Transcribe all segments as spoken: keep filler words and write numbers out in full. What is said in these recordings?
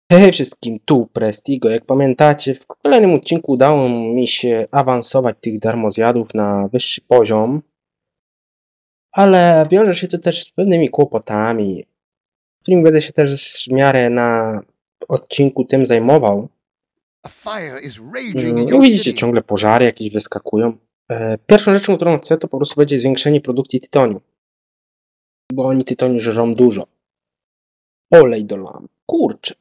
Hej wszystkim, tu Prestigo. Jak pamiętacie, w kolejnym odcinku udało mi się awansować tych darmozjadów na wyższy poziom, ale wiąże się to też z pewnymi kłopotami, którymi będę się też w miarę na odcinku tym zajmował. Jak widzicie, ciągle pożary jakieś wyskakują. Pierwszą rzeczą, którą chcę, to po prostu będzie zwiększenie produkcji tytoniu, bo oni tytoniu żerą dużo. Olej do lamp, kurczę.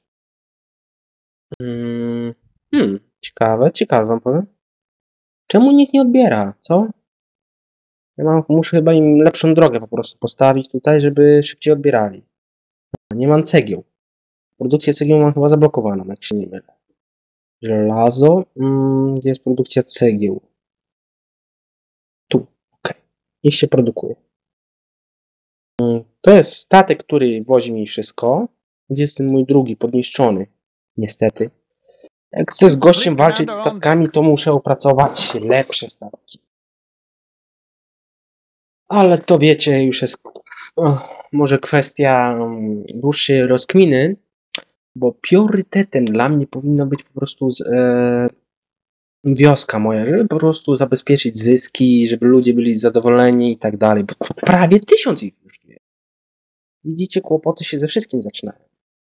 Hmm, hmm, ciekawe, ciekawe wam powiem. Czemu nikt nie odbiera, co? Ja mam, muszę chyba im lepszą drogę po prostu postawić tutaj, żeby szybciej odbierali. Nie mam cegieł. Produkcję cegieł mam chyba zablokowaną, jak się nie mylę. Żelazo. Mm, gdzie jest produkcja cegieł? Tu, ok. Niech się produkuje. Mm, to jest statek, który wozi mi wszystko. Gdzie jest ten mój drugi, podniszczony? Niestety. Jak chcę z gościem walczyć statkami, to muszę opracować lepsze statki. Ale to wiecie, już jest oh, może kwestia dłuższej rozkminy, bo priorytetem dla mnie powinno być po prostu z, e, wioska moja, żeby po prostu zabezpieczyć zyski, żeby ludzie byli zadowoleni i tak dalej, bo to prawie tysiąc ich już jest. Widzicie, kłopoty się ze wszystkim zaczynają.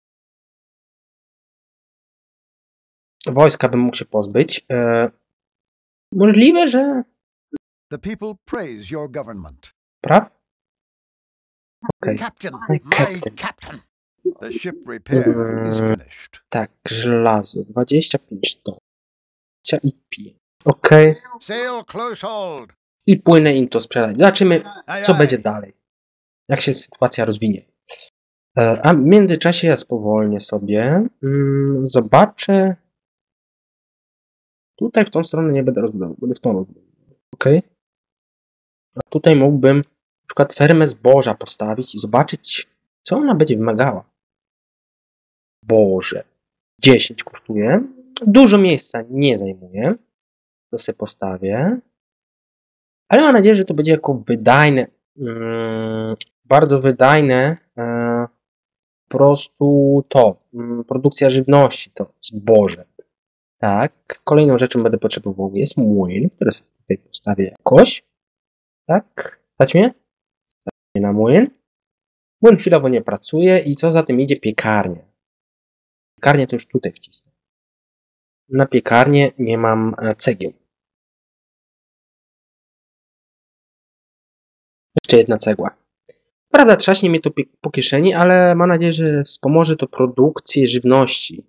Wojska bym mógł się pozbyć. E, możliwe, że... The people praise your government. Praw? Okej. Captain, My my captain. captain. The ship repair is finished. Tak, żelazo. dwadzieścia pięć ton. I piję. Okej. Sail close hold. I płynę im to sprzedać. Zobaczymy, Aye, co aye. będzie dalej. Jak się sytuacja rozwinie. E, A w międzyczasie ja spowolnię sobie. Mm, zobaczę. Tutaj w tą stronę nie będę rozbudował. Będę w tą rozbudował. Ok. A tutaj mógłbym na przykład fermę zboża postawić i zobaczyć, co ona będzie wymagała. Boże. dziesięć kosztuje. Dużo miejsca nie zajmuje. To sobie postawię. Ale mam nadzieję, że to będzie jako wydajne. Mm, bardzo wydajne. E, po prostu to. Mm, produkcja żywności. To zboże. Tak. Kolejną rzeczą będę potrzebował jest młyn, który sobie tutaj postawię jakoś. Tak. Stać mnie? Stać mnie na młyn. Młyn chwilowo nie pracuje i co za tym idzie piekarnia. Piekarnię to już tutaj wcisnę. Na piekarnię nie mam cegieł. Jeszcze jedna cegła. Prawda, trzaśnie mnie to po kieszeni, ale mam nadzieję, że wspomoże to produkcję żywności.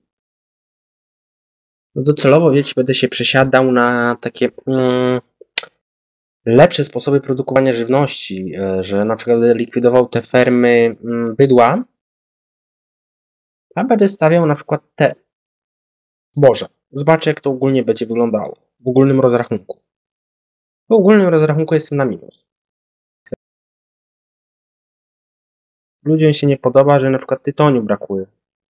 No docelowo, wiecie, będę się przesiadał na takie mm, lepsze sposoby produkowania żywności, że na przykład będę likwidował te fermy mm, bydła, a będę stawiał na przykład te zboża. Zobaczę, jak to ogólnie będzie wyglądało w ogólnym rozrachunku. W ogólnym rozrachunku jestem na minus. Ludziom się nie podoba, że na przykład tytoniu brakuje.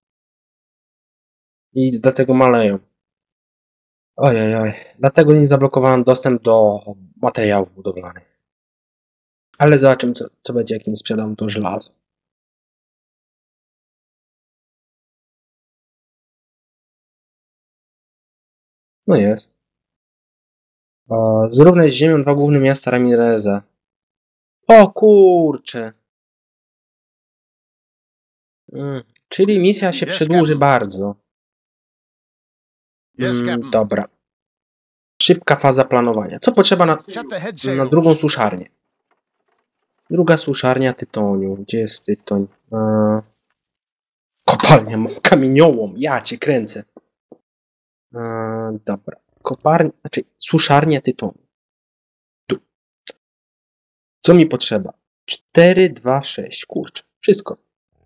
I dlatego maleją. Ojej, oj. Dlatego nie zablokowałem dostęp do materiałów budowlanych. Ale zobaczymy, co, co będzie, jak nie sprzedam to żelazo. No jest. O, zrównaj z ziemią dwa główne miasta Ramireza. O kurcze. Mm, czyli misja się Yes, przedłuży Captain. bardzo. Yes, Mm, Captain. dobra. Szybka faza planowania. Co potrzeba na, Shut the head na sails. drugą suszarnię? Druga suszarnia tytoniu. Gdzie jest tytoń? Eee, kopalnia kamieniołom. Ja cię kręcę. Eee, dobra. Koparnia, znaczy suszarnia tytoniu. Tu. Co mi potrzeba? cztery, dwa, sześć. Kurczę. Wszystko.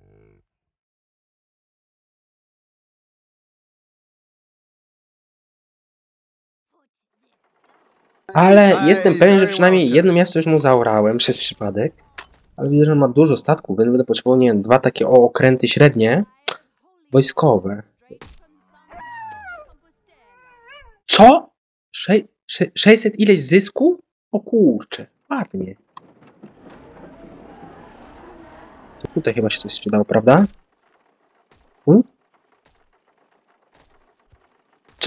Ale jestem pewien, że przynajmniej jedno miasto już mu zaorałem przez przypadek. Ale widzę, że on ma dużo statków, więc będę potrzebował, nie wiem, dwa takie o, okręty średnie. Wojskowe. Co? Sze sze sześćset ileś zysku? O kurcze, ładnie. To tutaj chyba się coś sprzedało, prawda? Hmm?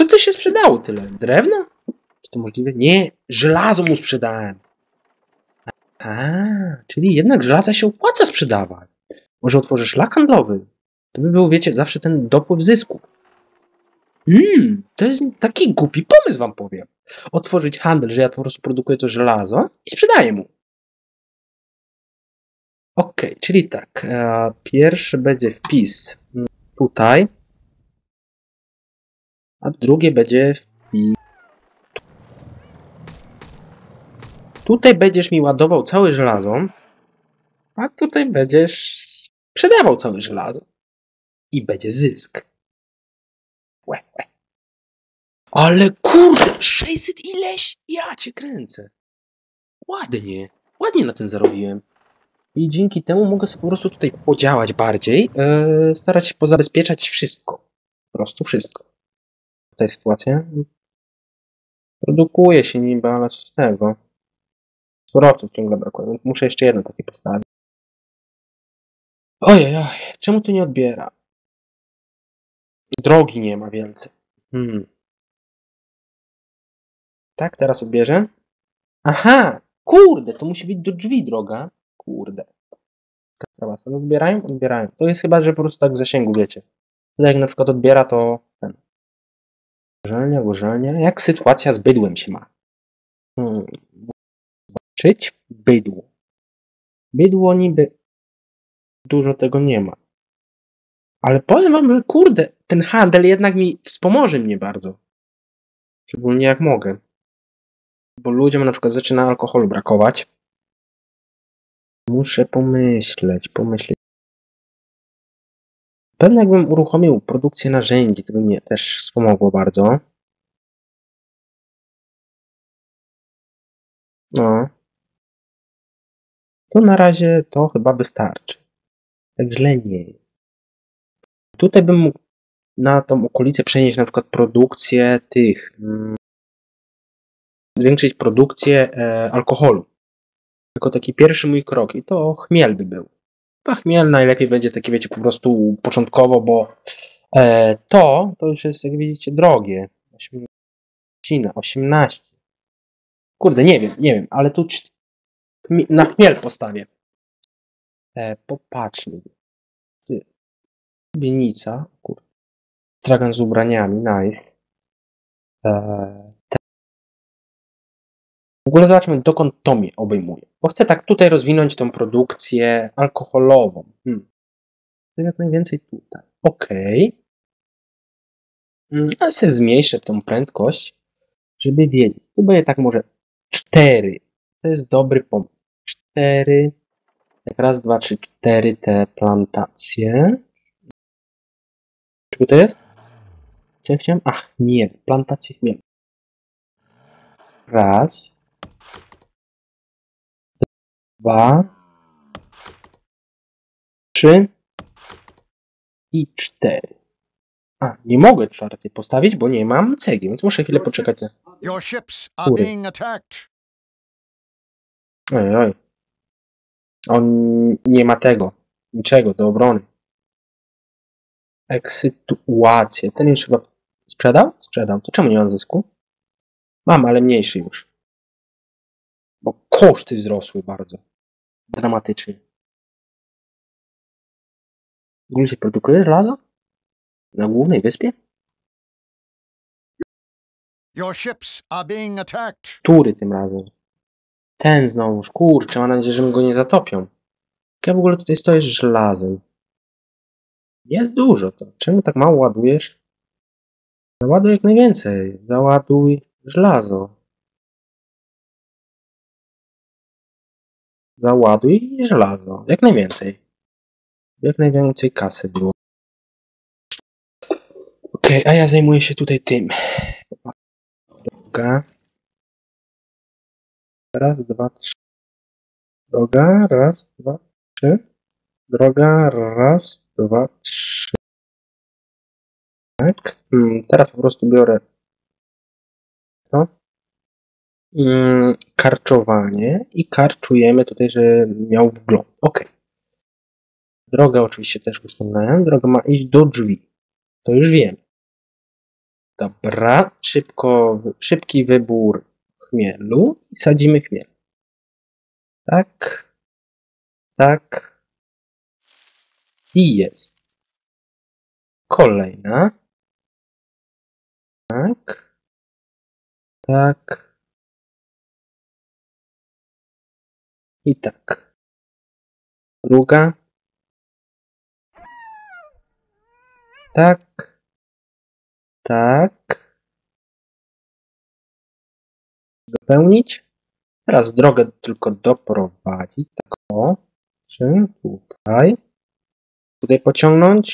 Co ty się sprzedało tyle? Drewno? Czy to możliwe? Nie, żelazo mu sprzedałem. A, czyli jednak żelaza się opłaca sprzedawać. Może otworzysz szlak handlowy? To by był, wiecie, zawsze ten dopływ zysku. Hmm, to jest taki głupi pomysł, wam powiem. Otworzyć handel, że ja po prostu produkuję to żelazo i sprzedaję mu. Ok, czyli tak. E, pierwszy będzie wpis tutaj, a drugie będzie wpis. Tutaj będziesz mi ładował całe żelazo, a tutaj będziesz sprzedawał całe żelazo. I będzie zysk. Łe, łe. Ale kurde, sześćset ileś? Ja cię kręcę. Ładnie. Ładnie na tym zarobiłem. I dzięki temu mogę sobie po prostu tutaj podziałać bardziej. Yy, starać się pozabezpieczać wszystko. Po prostu wszystko. Ta sytuacja. Produkuje się niby, ale co z tego? Surowców ciągle brakuje, więc muszę jeszcze jedno takie postawić. Ojej, oj, czemu tu nie odbiera? Drogi nie ma więcej. Hmm. Tak, teraz odbierze? Aha! Kurde, to musi być do drzwi droga. Kurde. Dobra, to odbierają? Odbierają. To jest chyba, że po prostu tak w zasięgu, wiecie. Jak na przykład odbiera, to ten. Gorzelnia, gorzelnia. Jak sytuacja z bydłem się ma? Hmm. Zobaczyć bydło. Bydło niby dużo tego nie ma. Ale powiem wam, że kurde, ten handel jednak mi wspomoże mnie bardzo. Szczególnie jak mogę. Bo ludziom na przykład zaczyna alkoholu brakować. Muszę pomyśleć, pomyśleć. Pewnie jakbym uruchomił produkcję narzędzi, to by mnie też wspomogło bardzo. No. To na razie to chyba wystarczy. Tak źle nie jest. Tutaj bym mógł na tą okolicę przenieść na przykład produkcję tych. Hmm, zwiększyć produkcję e, alkoholu. Jako taki pierwszy mój krok. I to chmiel by był. Chyba chmiel najlepiej będzie taki, wiecie, po prostu początkowo, bo e, to, to już jest, jak widzicie, drogie. osiemnaście. Kurde, nie wiem, nie wiem, ale tu na chmiel postawię. E, popatrzmy. Bienica. Kurde. Stragan z ubraniami, nice. E, w ogóle zobaczmy, dokąd to mnie obejmuje. Bo chcę tak tutaj rozwinąć tą produkcję alkoholową. Hmm. Jak najwięcej tutaj. Ok. Ale sobie zmniejszę tą prędkość, żeby wiedzieć. Tu będzie tak może cztery. To jest dobry pomysł. cztery. Tak raz, dwa, trzy, cztery te plantacje. Czego to jest? Co ja chciałem? Ach, nie. Plantacje chmielu. Raz. Dwa. Trzy. I cztery. A, nie mogę czwartej postawić, bo nie mam cegieł, więc muszę chwilę poczekać na... Your ships are Góry. being attacked. Oj, oj. On nie ma tego. Niczego do obrony. Eksytuację. Ten już chyba sprzedał? Sprzedał. To czemu nie mam zysku? Mam, ale mniejszy już. Bo koszty wzrosły bardzo. Dramatycznie. W ogóle się produkuje żelazo? Na głównej wyspie? Your ships are being attacked. Który tym razem? Ten znowuż. Kurczę, mam nadzieję, że mi go nie zatopią. Jak ja w ogóle tutaj stoję z żelazem? Jest dużo to. Czemu tak mało ładujesz? Załaduj jak najwięcej. Załaduj żelazo. Załaduj żelazo. Jak najwięcej. Jak najwięcej kasy było. Okej, okay, a ja zajmuję się tutaj tym. Droga. Raz, dwa, trzy. Droga, raz, dwa, trzy. Droga, raz, dwa, trzy. Tak. Hmm, teraz po prostu biorę to. Hmm, karczowanie i karczujemy tutaj, że miał wgląd. Ok. Drogę oczywiście też usunąłem. Droga ma iść do drzwi. To już wiem. Dobra, szybko, szybki wybór chmielu i sadzimy chmiel. Tak, tak i jest. Kolejna. Tak, tak i tak. Druga. Tak, tak. Dopełnić. Teraz drogę tylko doprowadzić. Tak o. Czy tutaj. Tutaj pociągnąć.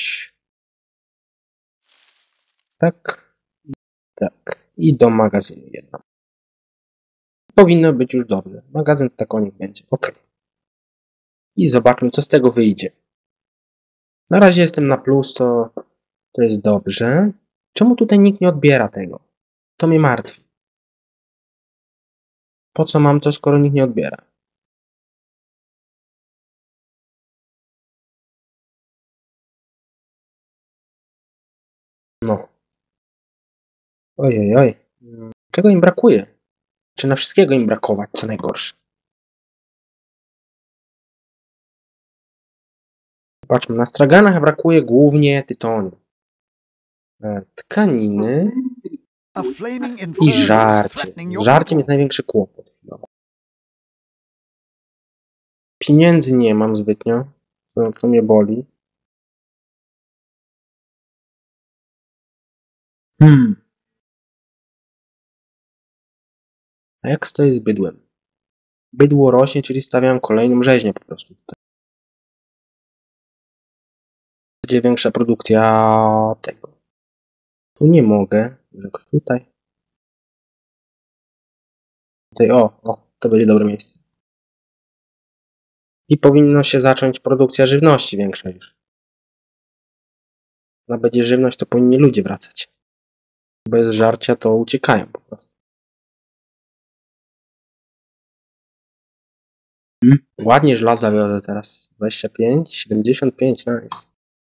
Tak. Tak. I do magazynu jedno. Powinno być już dobrze. Magazyn tak o nich będzie. Ok. I zobaczmy, co z tego wyjdzie. Na razie jestem na plus, to, to jest dobrze. Czemu tutaj nikt nie odbiera tego? To mnie martwi. Po co mam to, skoro nikt nie odbiera? No. Ojej, oj. Czego im brakuje? Czy na wszystkiego im brakować, co najgorsze? Zobaczmy, na straganach brakuje głównie tytoniu. E, tkaniny A flaming i inferno is żarcie. threatening Z your żarciem jest people. największy kłopot chwilowo. Pieniędzy nie mam zbytnio. To, to mnie boli. Hmm. A jak stoję z bydłem? Bydło rośnie, czyli stawiam kolejną rzeźnię po prostu. Będzie większa produkcja tego. Tu nie mogę. Tutaj. Tutaj, o, o, to będzie dobre miejsce. I powinno się zacząć produkcja żywności większa już. No będzie żywność, to powinni ludzie wracać. Bez żarcia to uciekają po prostu. Hmm. Ładnie żelaza zawiozę teraz. dwadzieścia pięć, siedemdziesiąt pięć, nice.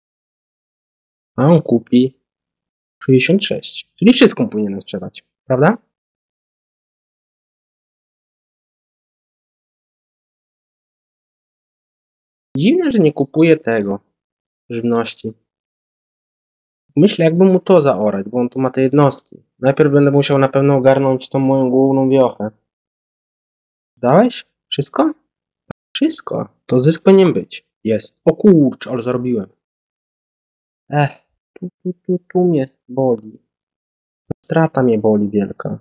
A on kupi sześćdziesiąt sześć. Czyli wszystko powinienem sprzedać, prawda? Dziwne, że nie kupuje tego. Żywności. Myślę, jakbym mu to zaorać, bo on tu ma te jednostki. Najpierw będę musiał na pewno ogarnąć tą moją główną wiochę. Dałeś? Wszystko? Wszystko. To zysk powinien być. Jest. O kurczę, ale zarobiłem. Ech, tu, tu, tu, tu mnie boli. Strata mnie boli wielka.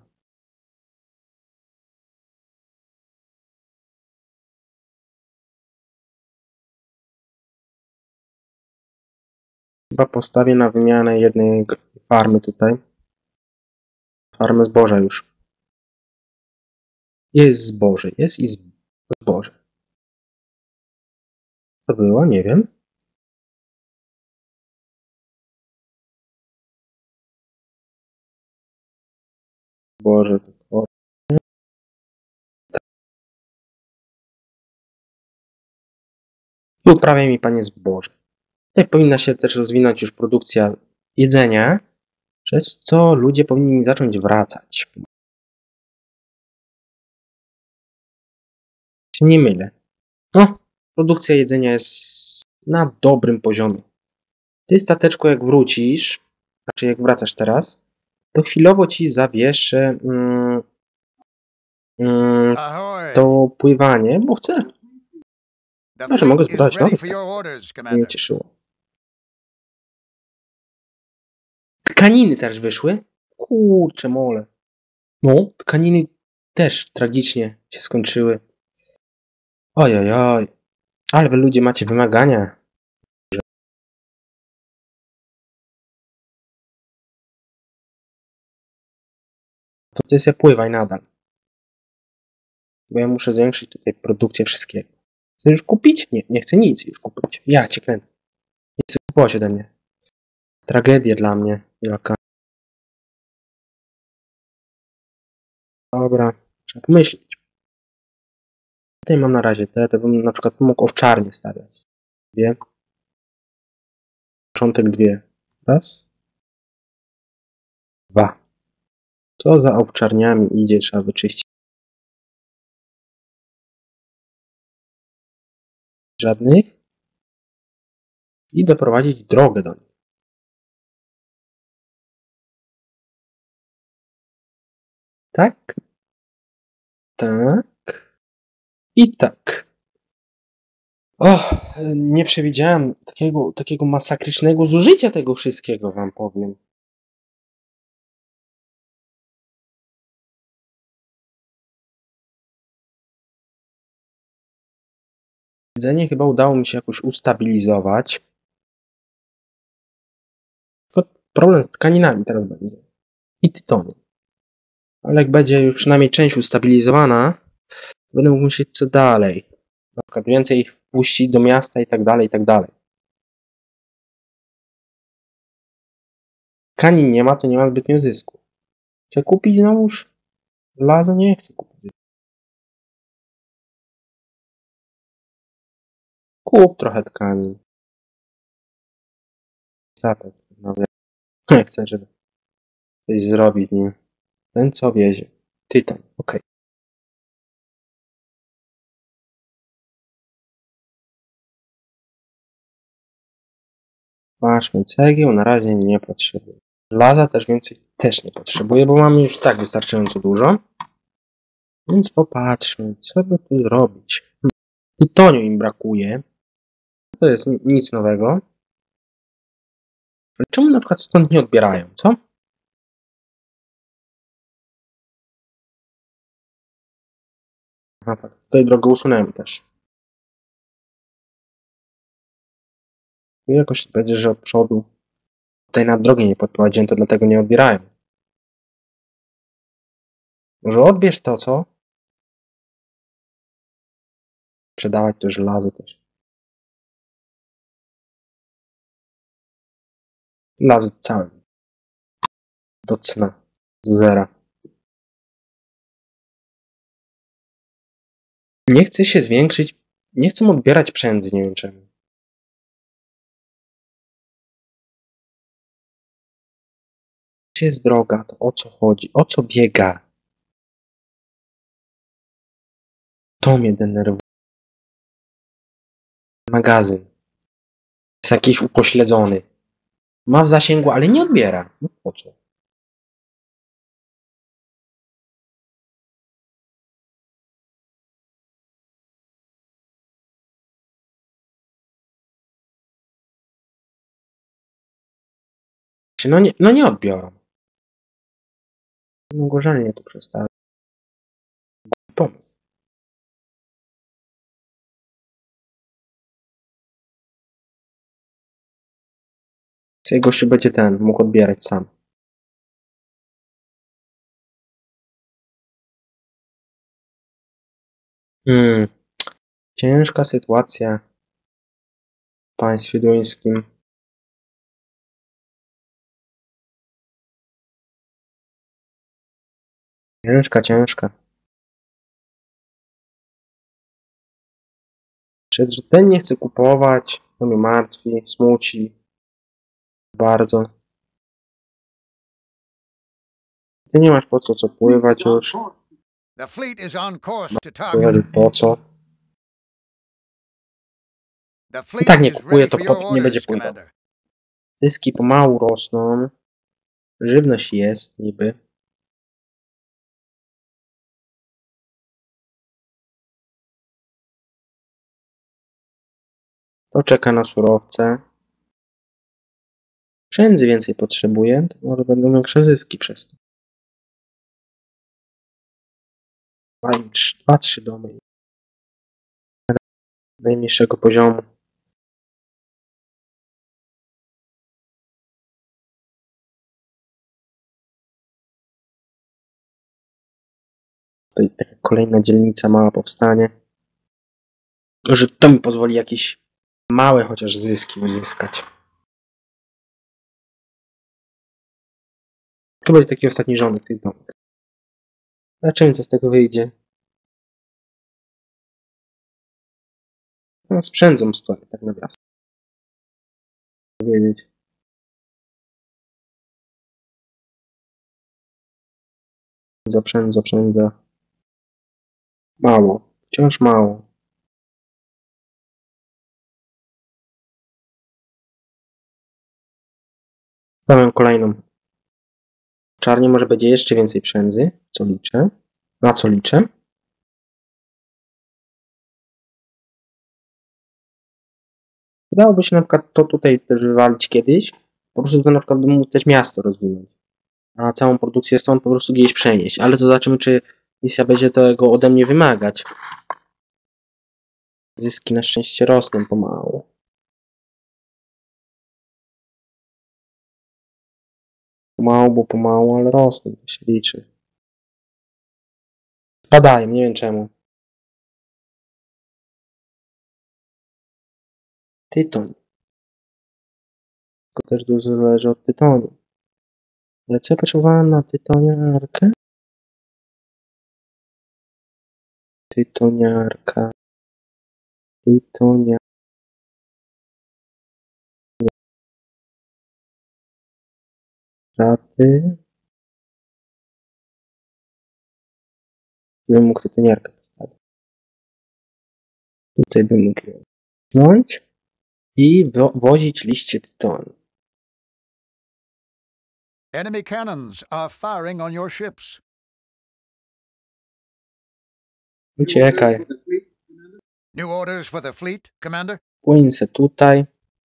Chyba postawię na wymianę jednej farmy tutaj. Farmę zboża już. Jest zboże, jest i zboże. Co było? Nie wiem. Boże, to... I uprawia mi panie zboże. Tutaj powinna się też rozwinąć już produkcja jedzenia, przez co ludzie powinni zacząć wracać. Się nie mylę. No, produkcja jedzenia jest na dobrym poziomie. Ty, stateczku, jak wrócisz, znaczy jak wracasz teraz, to chwilowo ci zawieszę mm, mm, Ahoy! to pływanie, bo chcę. The Może mogę fleet is zbudować ready nowy for statek. your orders, To mnie Commander. cieszyło. Tkaniny też wyszły. Kurczę mole. No, tkaniny też tragicznie się skończyły. Ojojoj. Ale wy ludzie macie wymagania. To ty sobie pływaj nadal. Bo ja muszę zwiększyć tutaj produkcję wszystkiego. Chcę już kupić? Nie, nie chcę nic już kupić. Ja cię kręcę. Nie chcę kupować ode mnie. Tragedia dla mnie wielka. Dobra, trzeba pomyśleć. Tutaj mam na razie te, to bym na przykład mógł owczarnię stawiać. Dwie. Początek dwie. Raz. Dwa. Co za owczarniami idzie, trzeba wyczyścić. Żadnych. I doprowadzić drogę do nich. Tak. Tak. I tak. O, nie przewidziałem takiego, takiego masakrycznego zużycia tego wszystkiego, wam powiem. Jedzenie chyba udało mi się jakoś ustabilizować. Tylko problem z tkaninami teraz będzie. I tytoniem. Ale jak będzie już przynajmniej część ustabilizowana, będę mógł myśleć co dalej. Na przykład więcej ich wpuścić do miasta i tak dalej, i tak dalej. Tkanin nie ma, to nie ma zbytnio zysku. Chcę kupić znowuż żelazo? Nie chcę kupić. Kup trochę tkanin. Statek. No wiem. Chcę, żeby coś zrobić nim. Ten co wiezie. Tytan. Ok. Maszmy cegieł. Na razie nie potrzebuję. Żelaza też więcej też nie potrzebuję, bo mamy już tak wystarczająco dużo. Więc popatrzmy, co by tu zrobić. Tytoniu im brakuje. To jest nic nowego. Ale czemu na przykład stąd nie odbierają, co? Aha, tak. Tutaj drogę usunąłem też. I jakoś będzie, że od przodu tutaj na drogę nie podprowadziłem, to dlatego nie odbierają. Może odbierz to, co? Sprzedawać to żelazo też. Żelazo całe. Do cna. Do zera. Nie chce się zwiększyć. Nie chcą odbierać przędzy, nie wiem czemu. Gdzie jest droga? To o co chodzi? O co biega? To mnie denerwuje. Magazyn. Jest jakiś upośledzony. Ma w zasięgu, ale nie odbiera. No po co? No nie, no nie odbiorą. No gorzenie tu przestawię. Pomysł. Czyli gościu będzie ten, mógł odbierać sam. Hmm. Ciężka sytuacja w państwie duńskim. Ciężka, ciężka. Przecież że ten nie chce kupować, to mnie martwi, smuci. Bardzo. Ty nie masz po co co pływać już. The fleet is on course to Pływać target. po co? The I fleet tak nie is kupuje, ready to for your po, nie będzie orders, pływał. Commander. Zyski pomału rosną. Żywność jest niby. To czeka na surowce. Przędzy więcej potrzebuje, to może będą większe zyski przez to. Dwa, trzy domy. Najmniejszego poziomu. Tutaj taka kolejna dzielnica mała powstanie. Że to mi pozwoli jakieś małe chociaż zyski uzyskać. To będzie taki ostatni rządek tych domów. Zobaczymy, co z tego wyjdzie. No, sprzędzą stoi, tak na wiosnę. Powiedzieć. Zaprzędza, przędza. Mało. Wciąż mało. Stawiam kolejną. Czarnie może będzie jeszcze więcej przędzy. Co liczę? Na co liczę? Wydałoby się na przykład to tutaj też wywalić kiedyś. Po prostu to na przykład bym mógł też miasto rozwinąć. A całą produkcję stąd po prostu gdzieś przenieść. Ale to zobaczymy, czy misja będzie tego ode mnie wymagać. Zyski na szczęście rosną pomału. Pomału, bo pomału, ale rosną. To się liczy. Spadają, nie wiem czemu. Tytoń. To też dużo zależy od tytoniu. Ale co ja potrzebowałem na tytoniarkę? Tytoniarka. Tytoniarka. Straty. Bym mógł tytoniarkę postawić. Tutaj bym mógł ją wziąć i wo wozić liście tytoniu. Enemy cannons are firing on your ships. Uciekaj. New orders for the fleet, Commander? Płyń se tutaj.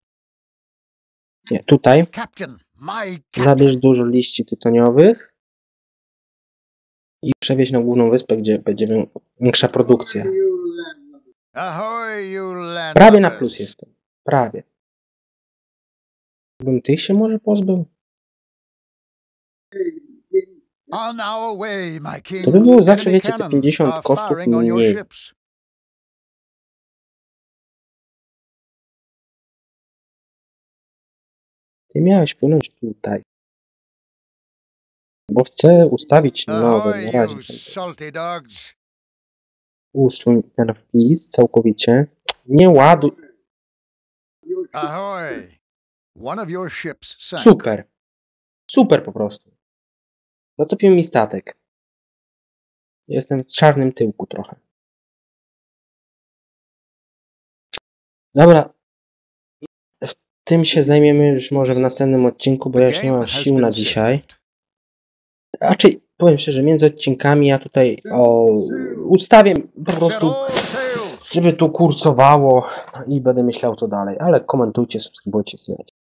Nie, tutaj. Captain, my captain. Zabierz dużo liści tytoniowych i przewieź na główną wyspę, gdzie będzie większa produkcja. Ahoy, you land Prawie na plus jestem. Prawie. Bym tych się może pozbył? On our way, my king. To by było zawsze, Enemy wiecie, te cannons pięćdziesiąt are kosztów firing on your mniej. ships. Ty miałeś płynąć tutaj. Bo chcę ustawić nowe na Ahoy, razie. you salty dogs. Usuń ten wpis całkowicie. Nie ładuj. Ahoy. One of your ships sank. Super. Super po prostu. Zatopił mi statek. Jestem w czarnym tyłku trochę. Dobra. Tym się zajmiemy już może w następnym odcinku, bo ja już nie mam sił na dzisiaj. Raczej, powiem szczerze, między odcinkami ja tutaj o, ustawię po prostu, żeby tu kursowało i będę myślał co dalej. Ale komentujcie, subskrybujcie, słuchajcie.